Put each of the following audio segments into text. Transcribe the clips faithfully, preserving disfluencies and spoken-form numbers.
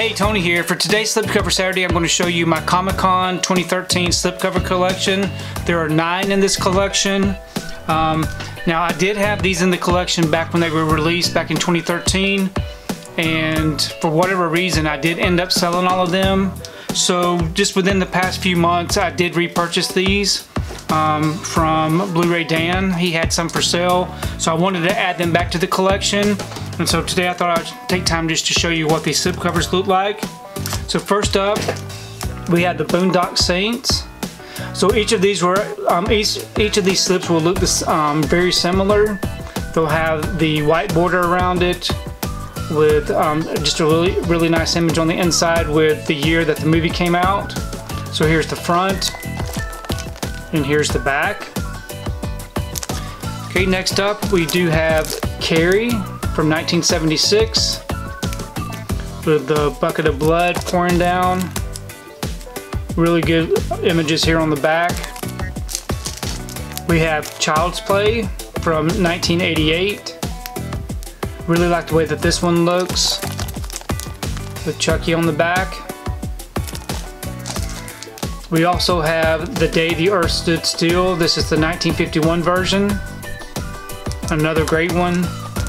Hey, Tony here. For today's Slipcover Saturday, I'm going to show you my Comic-Con twenty thirteen slipcover collection. There are nine in this collection. Um, now, I did have these in the collection back when they were released back in twenty thirteen, and for whatever reason, I did end up selling all of them. So just within the past few months, I did repurchase these um, from Blu-ray Dan. He had some for sale, so I wanted to add them back to the collection. And so today I thought I'd take time just to show you what these slipcovers look like. So first up, we had the Boondock Saints. So each of these were um, each each of these slips will look this um, very similar. They'll have the white border around it with um, just a really really nice image on the inside with the year that the movie came out. So here's the front, and here's the back. Okay, next up we do have Carrie from nineteen seventy-six with the bucket of blood pouring down. Really good images here on the back. We have Child's Play from nineteen eighty-eight. Really like the way that this one looks with Chucky on the back. We also have The Day the Earth Stood Still. This is the nineteen fifty-one version. Another great one.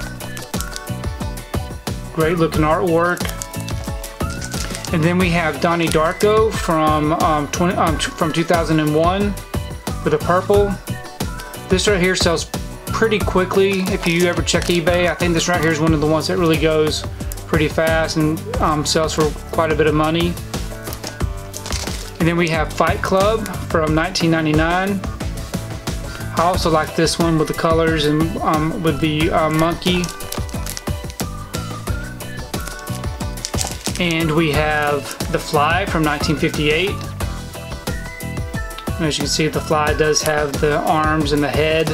Great looking artwork. And then we have Donnie Darko from um, twenty, um, from two thousand one with a purple. This right here sells pretty quickly if you ever check eBay. I think this right here is one of the ones that really goes pretty fast and um, sells for quite a bit of money. And then we have Fight Club from nineteen ninety-nine. I also like this one with the colors and um, with the uh, monkey. And we have The Fly from nineteen fifty-eight. As you can see, The Fly does have the arms and the head.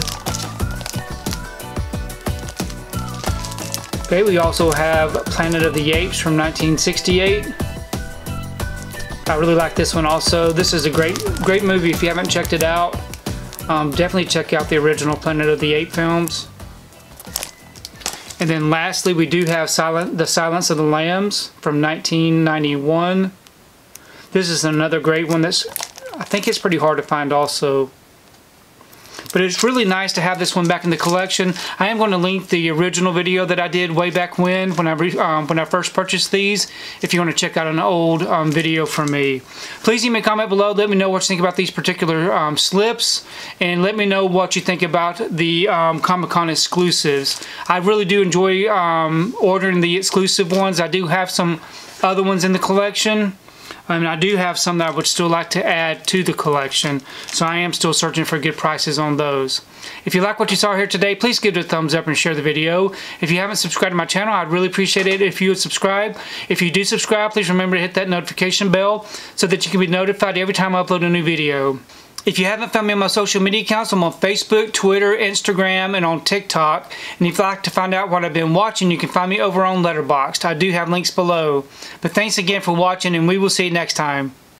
Okay, we also have Planet of the Apes from nineteen sixty-eight. I really like this one also. This is a great, great movie. If you haven't checked it out, um, definitely check out the original Planet of the Apes films. And then lastly, we do have Silent, The Silence of the Lambs from nineteen ninety-one. This is another great one that's, I think it's pretty hard to find also. But it's really nice to have this one back in the collection. I am going to link the original video that I did way back when, when I, re, um, when I first purchased these, if you want to check out an old um, video from me. Please leave me a comment below. Let me know what you think about these particular um, slips, and let me know what you think about the um, Comic-Con exclusives. I really do enjoy um, ordering the exclusive ones. I do have some other ones in the collection. I mean, I do have some that I would still like to add to the collection, so I am still searching for good prices on those. If you like what you saw here today, please give it a thumbs up and share the video. If you haven't subscribed to my channel, I'd really appreciate it if you would subscribe. If you do subscribe, please remember to hit that notification bell so that you can be notified every time I upload a new video. If you haven't found me on my social media accounts, I'm on Facebook, Twitter, Instagram, and on TikTok. And if you'd like to find out what I've been watching, you can find me over on Letterboxd. I do have links below. But thanks again for watching, and we will see you next time.